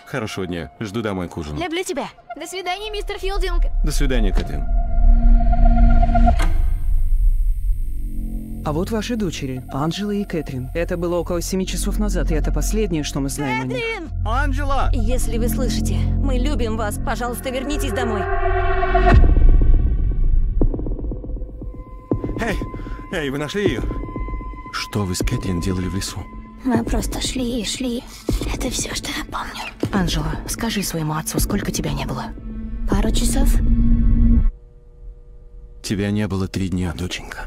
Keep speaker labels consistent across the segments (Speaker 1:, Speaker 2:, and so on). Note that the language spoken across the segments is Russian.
Speaker 1: Хорошего дня. Жду домой к ужину.
Speaker 2: Люблю тебя. До свидания, мистер Филдинг.
Speaker 1: До свидания, Кэтрин.
Speaker 3: А вот ваши дочери, Анджела и Кэтрин. Это было около 7 часов назад, и это последнее, что мы знаем о них.
Speaker 2: Кэтрин!
Speaker 1: Анджела!
Speaker 2: Если вы слышите, мы любим вас. Пожалуйста, вернитесь домой.
Speaker 1: Эй, вы нашли ее? Что вы с Кэтрин делали в лесу?
Speaker 2: Мы просто шли и шли. Это все, что я помню.
Speaker 4: Анджела, скажи своему отцу, сколько тебя не было?
Speaker 2: Пару часов.
Speaker 1: Тебя не было 3 дня, доченька.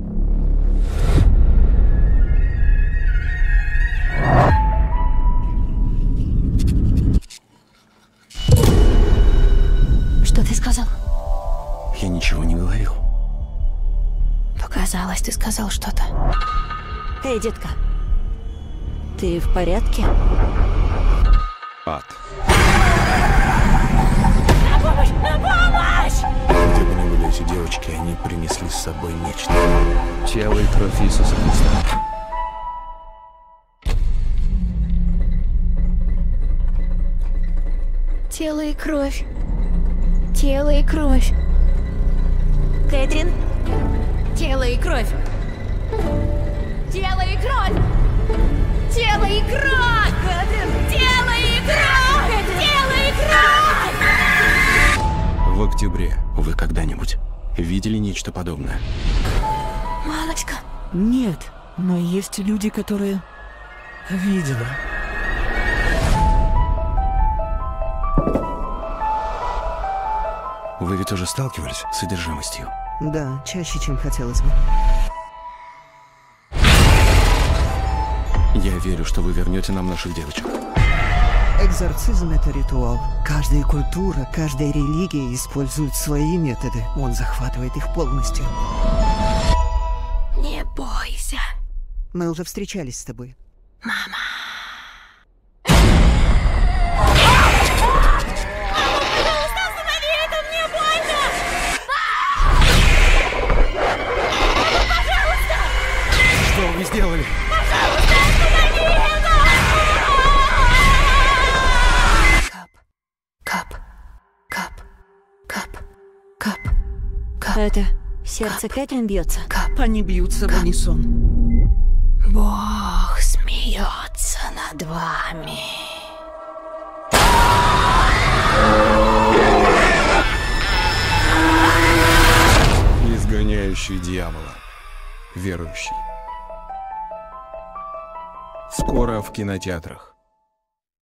Speaker 2: Что ты сказал?
Speaker 1: Я ничего не говорил.
Speaker 2: Показалось, ты сказал что-то. Эй, детка. Ты в порядке?
Speaker 1: Ад.
Speaker 2: На помощь! На помощь!
Speaker 1: Где бы ни были эти девочки, они принесли с собой нечто. Тело и кровь Иисуса Христа.
Speaker 2: Тело и кровь. Тело и кровь. Кэтрин? Тело и кровь. Тело и кровь! Тело и кровь! Кэтрин! Тело и кровь! Тело и кровь!
Speaker 1: В октябре вы когда-нибудь видели нечто подобное?
Speaker 2: Мамочка.
Speaker 3: Нет, но есть люди, которые видели.
Speaker 1: Вы ведь уже сталкивались с одержимостью?
Speaker 3: Да, чаще, чем хотелось бы.
Speaker 1: Я верю, что вы вернете нам наших девочек.
Speaker 3: Экзорцизм — это ритуал. Каждая культура, каждая религия использует свои методы. Он захватывает их полностью.
Speaker 2: Не бойся.
Speaker 3: Мы уже встречались с тобой.
Speaker 2: Мама.
Speaker 1: Что вы сделали?
Speaker 2: Кап. Кап. Кап. Кап. Кап. Это сердце Кэтрин бьется? Кап.
Speaker 3: Они бьются в унисон.
Speaker 2: Бог смеется над вами.
Speaker 1: Изгоняющий дьявола. Верующий. Скоро в кинотеатрах.